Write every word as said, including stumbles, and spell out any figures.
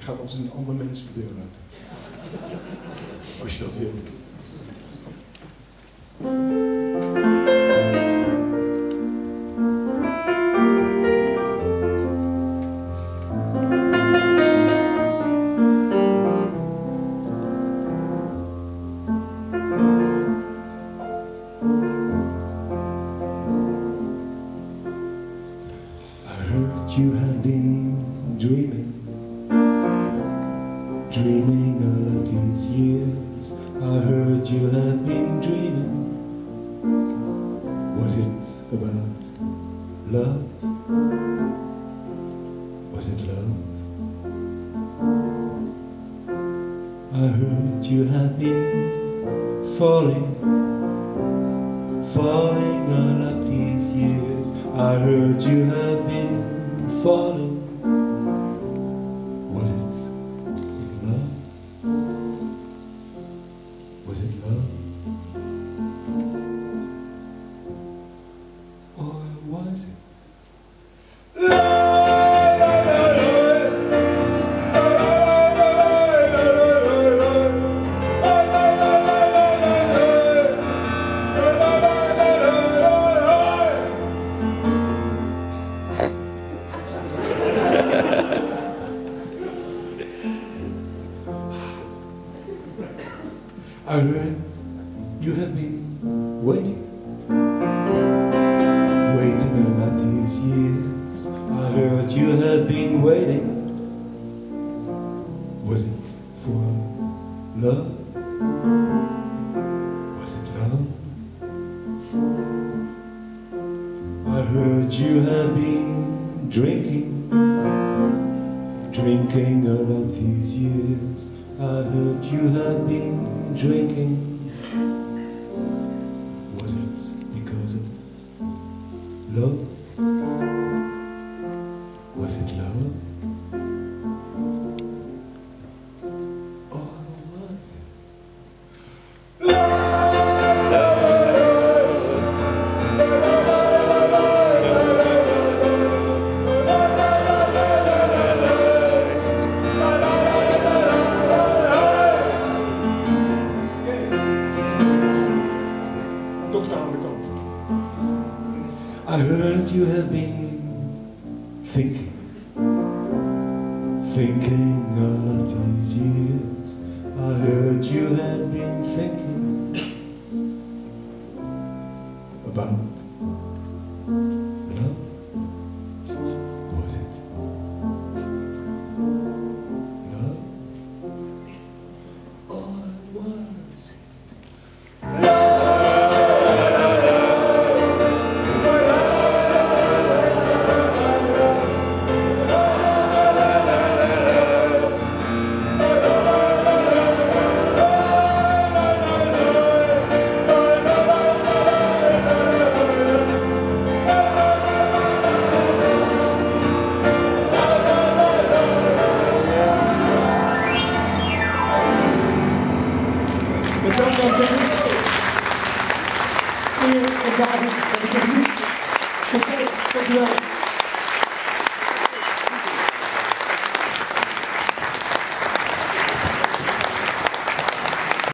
gaat als een ander mens de deur uit. Als je dat wil. You have been dreaming, dreaming all of these years. I heard you have been dreaming. Was it about love? Was it love? I heard you have been falling, falling all of these years. I heard you have been falling. Was it in love? Was it love? Or was it I heard you have been waiting, waiting all these years. I heard you have been waiting. Was it for love? Was it love? I heard you have been drinking, drinking all of these years. I heard you have been drinking. Was it because of love? Was it love? Or was it I heard you have been thinking, thinking all of these years. I heard you have been thinking about love. Was it love? Or was it love? Bedankt als Dennis. Meneer en dames, de techniek. Dank u wel.